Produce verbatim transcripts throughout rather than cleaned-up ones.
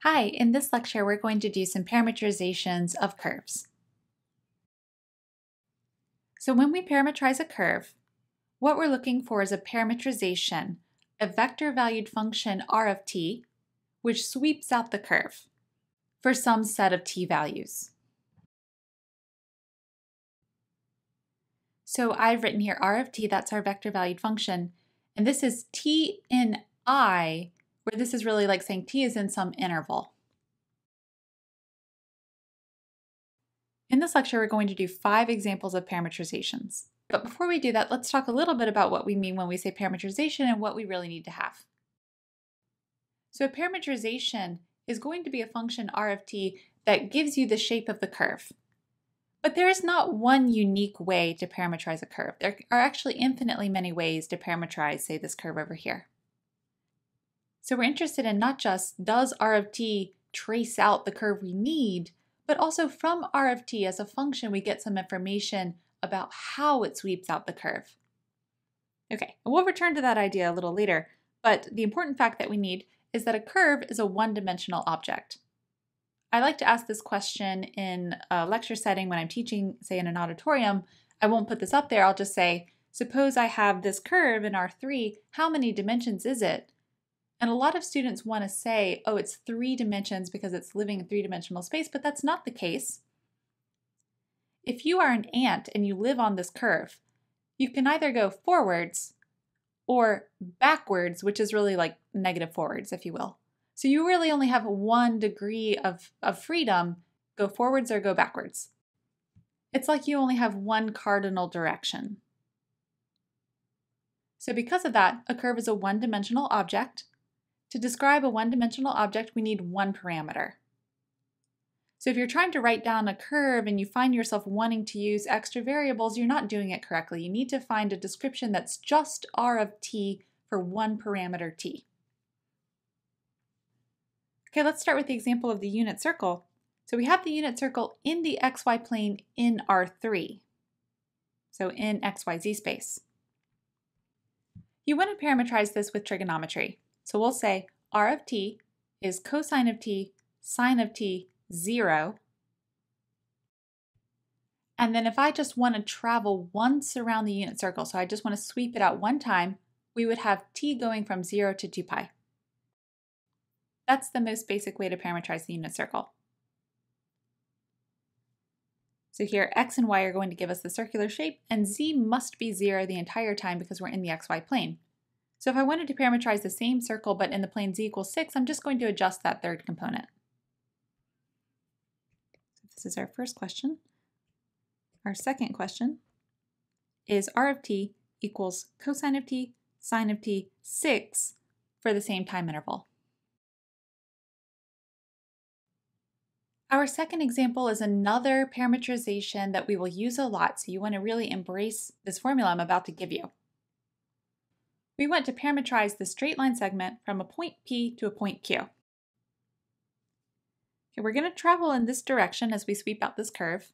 Hi, in this lecture we're going to do some parametrizations of curves. So when we parametrize a curve, what we're looking for is a parametrization, a vector-valued function r of t, which sweeps out the curve for some set of t values. So I've written here r of t, that's our vector-valued function, and this is t in I, where this is really like saying t is in some interval. In this lecture, we're going to do five examples of parametrizations. But before we do that, let's talk a little bit about what we mean when we say parametrization and what we really need to have. So a parametrization is going to be a function r of t that gives you the shape of the curve. But there is not one unique way to parametrize a curve. There are actually infinitely many ways to parametrize, say, this curve over here. So we're interested in not just does r of t trace out the curve we need, but also from r of t as a function, we get some information about how it sweeps out the curve. Okay, we'll return to that idea a little later, but the important fact that we need is that a curve is a one-dimensional object. I like to ask this question in a lecture setting when I'm teaching, say in an auditorium. I won't put this up there, I'll just say, suppose I have this curve in R three, how many dimensions is it? And a lot of students want to say, oh, it's three dimensions because it's living in three-dimensional space, but that's not the case. If you are an ant and you live on this curve, you can either go forwards or backwards, which is really like negative forwards, if you will. So you really only have one degree of, of freedom, go forwards or go backwards. It's like you only have one cardinal direction. So because of that, a curve is a one-dimensional object. To describe a one-dimensional object, we need one parameter. So if you're trying to write down a curve and you find yourself wanting to use extra variables, you're not doing it correctly. You need to find a description that's just r of t for one parameter t. Okay, let's start with the example of the unit circle. So we have the unit circle in the xy plane in R three, so in X Y Z space. You want to parametrize this with trigonometry. So we'll say r of t is cosine of t, sine of t, zero. And then if I just want to travel once around the unit circle, so I just want to sweep it out one time, we would have t going from zero to two pi. That's the most basic way to parametrize the unit circle. So here, x and y are going to give us the circular shape, and z must be zero the entire time because we're in the xy plane. So if I wanted to parametrize the same circle but in the plane z equals six, I'm just going to adjust that third component. So this is our first question. Our second question is r of t equals cosine of t, sine of t, six for the same time interval. Our second example is another parametrization that we will use a lot, so you want to really embrace this formula I'm about to give you. We want to parametrize the straight line segment from a point P to a point Q. Okay, we're going to travel in this direction as we sweep out this curve.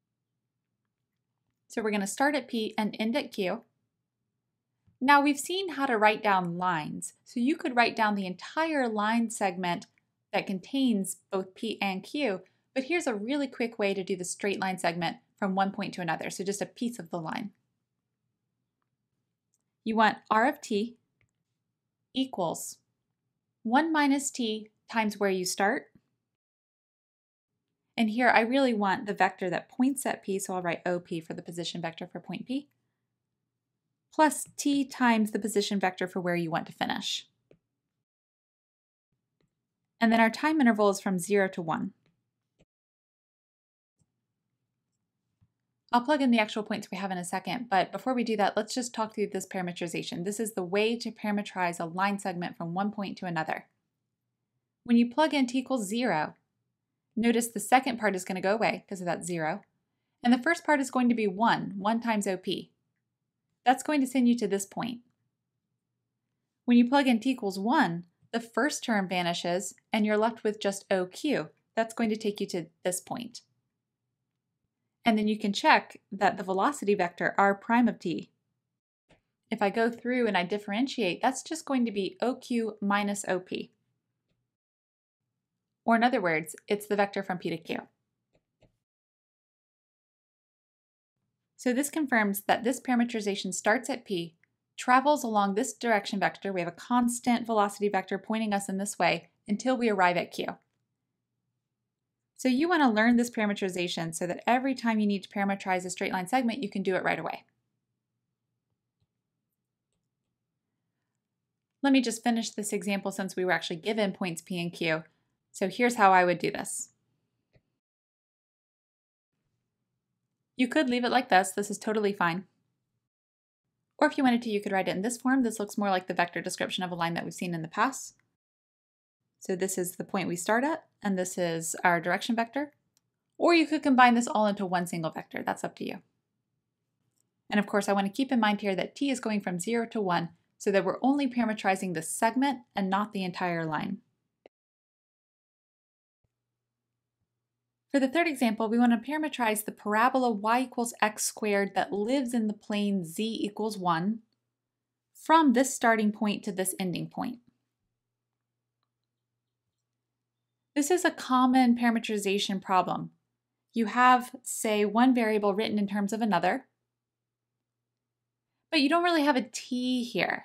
So we're going to start at P and end at Q. Now we've seen how to write down lines, so you could write down the entire line segment that contains both P and Q, but here's a really quick way to do the straight line segment from one point to another, so just a piece of the line. You want r of t equals one minus t times where you start. And here I really want the vector that points at P, so I'll write O P for the position vector for point P, plus t times the position vector for where you want to finish. And then our time interval is from zero to one. I'll plug in the actual points we have in a second, but before we do that, let's just talk through this parametrization. This is the way to parametrize a line segment from one point to another. When you plug in t equals zero, notice the second part is going to go away because of that zero, and the first part is going to be one, one times O P. That's going to send you to this point. When you plug in t equals one, the first term vanishes and you're left with just O Q. That's going to take you to this point. And then you can check that the velocity vector r prime of t, if I go through and I differentiate, that's just going to be O Q minus O P. Or in other words, it's the vector from P to Q. So this confirms that this parametrization starts at P, travels along this direction vector, we have a constant velocity vector pointing us in this way, until we arrive at Q. So you want to learn this parametrization so that every time you need to parametrize a straight line segment, you can do it right away. Let me just finish this example since we were actually given points P and Q. So here's how I would do this. You could leave it like this. This is totally fine. Or if you wanted to, you could write it in this form. This looks more like the vector description of a line that we've seen in the past. So this is the point we start at, and this is our direction vector. Or you could combine this all into one single vector. That's up to you. And of course, I want to keep in mind here that t is going from zero to one, so that we're only parametrizing the segment and not the entire line. For the third example, we want to parametrize the parabola y equals x squared that lives in the plane z equals one from this starting point to this ending point. This is a common parametrization problem. You have, say, one variable written in terms of another, but you don't really have a t here.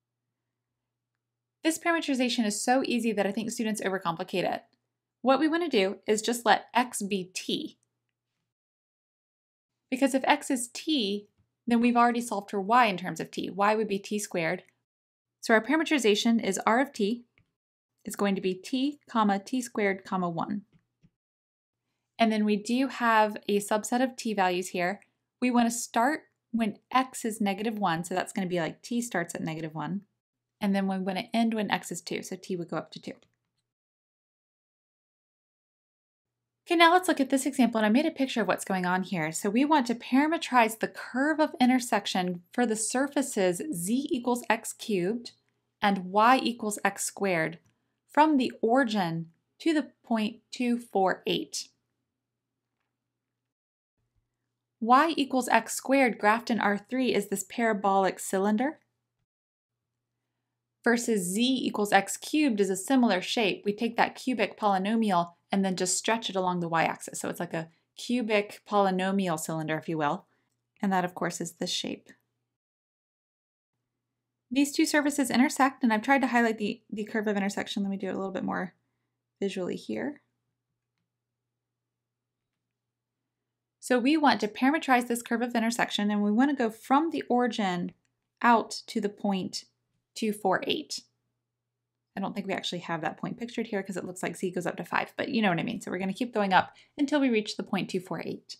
This parametrization is so easy that I think students overcomplicate it. What we want to do is just let x be t. Because if x is t, then we've already solved for y in terms of t. Y would be t squared. So our parametrization is r of t is going to be t, comma, t squared, comma, one. And then we do have a subset of t values here. We want to start when x is negative one, so that's going to be like t starts at negative one. And then we want to end when x is two, so t would go up to two. Okay, now let's look at this example, and I made a picture of what's going on here. So we want to parametrize the curve of intersection for the surfaces z equals x cubed and y equals x squared from the origin to the point two, four, eight. Y equals x squared graphed in R three is this parabolic cylinder, versus z equals x cubed is a similar shape. We take that cubic polynomial and then just stretch it along the y-axis. So it's like a cubic polynomial cylinder, if you will. And that, of course, is this shape. These two surfaces intersect, and I've tried to highlight the, the curve of intersection. Let me do it a little bit more visually here. So we want to parametrize this curve of intersection, and we want to go from the origin out to the point two, four, eight. I don't think we actually have that point pictured here because it looks like z goes up to five, but you know what I mean. So we're going to keep going up until we reach the point two, four, eight.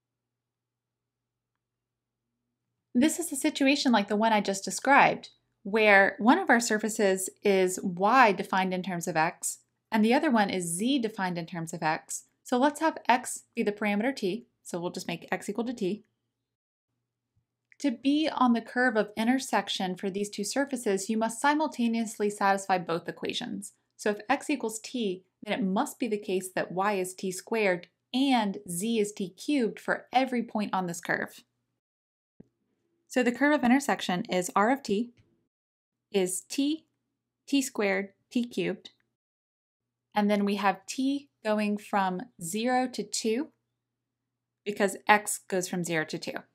This is a situation like the one I just described, where one of our surfaces is y defined in terms of x, and the other one is z defined in terms of x. So let's have x be the parameter t, so we'll just make x equal to t. To be on the curve of intersection for these two surfaces, you must simultaneously satisfy both equations. So if x equals t, then it must be the case that y is t squared and z is t cubed for every point on this curve. So the curve of intersection is r of t is t, t squared, t cubed, and then we have t going from zero to two because x goes from zero to two.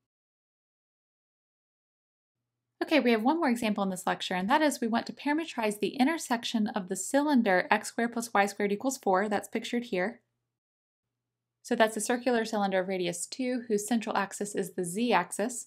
Okay, we have one more example in this lecture, and that is we want to parametrize the intersection of the cylinder x squared plus y squared equals four, that's pictured here. So that's a circular cylinder of radius two, whose central axis is the z-axis.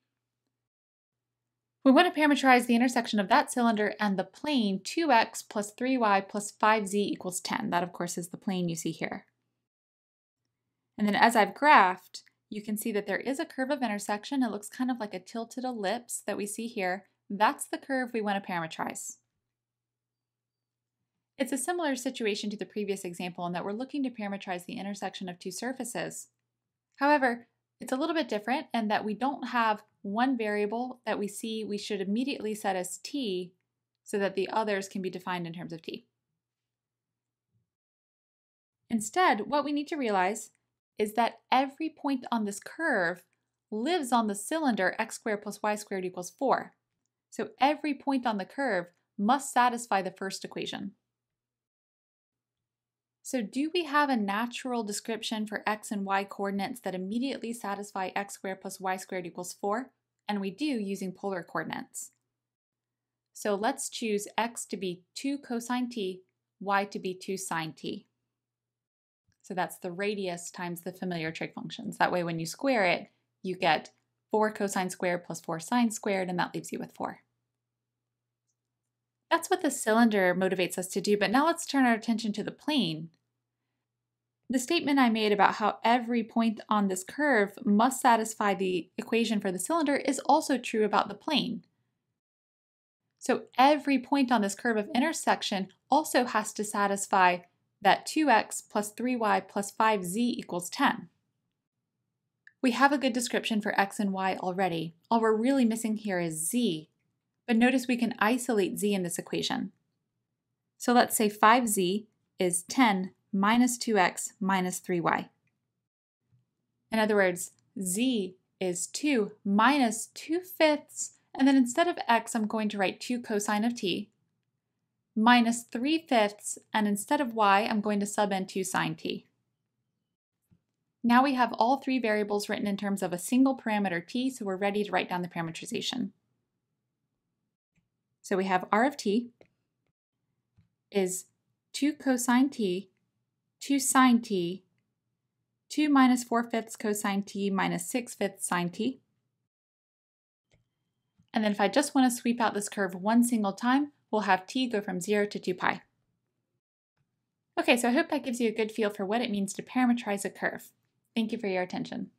We want to parametrize the intersection of that cylinder and the plane two x plus three y plus five z equals ten. That, of course, is the plane you see here. And then as I've graphed, you can see that there is a curve of intersection. It looks kind of like a tilted ellipse that we see here. That's the curve we want to parametrize. It's a similar situation to the previous example in that we're looking to parametrize the intersection of two surfaces. However, it's a little bit different in that we don't have one variable that we see we should immediately set as t so that the others can be defined in terms of t. Instead, what we need to realize is that every point on this curve lives on the cylinder x squared plus y squared equals four. So every point on the curve must satisfy the first equation. So do we have a natural description for x and y coordinates that immediately satisfy x squared plus y squared equals four? And we do using polar coordinates. So let's choose x to be two cosine t, y to be two sine t. So that's the radius times the familiar trig functions. That way when you square it, you get four cosine squared plus four sine squared, and that leaves you with four. That's what the cylinder motivates us to do, but now let's turn our attention to the plane. The statement I made about how every point on this curve must satisfy the equation for the cylinder is also true about the plane. So every point on this curve of intersection also has to satisfy that two x plus three y plus five z equals ten. We have a good description for x and y already. All we're really missing here is z. But notice we can isolate z in this equation. So let's say five z is ten minus two x minus three y. In other words, z is two minus two fifths, and then instead of x, I'm going to write two cosine of t, minus three fifths, and instead of y, I'm going to sub in two sine t. Now we have all three variables written in terms of a single parameter t, so we're ready to write down the parametrization. So we have r of t is two cosine t, two sine t, two minus four fifths cosine t minus six fifths sine t. And then if I just want to sweep out this curve one single time, we'll have t go from zero to two pi. Okay, so I hope that gives you a good feel for what it means to parametrize a curve. Thank you for your attention.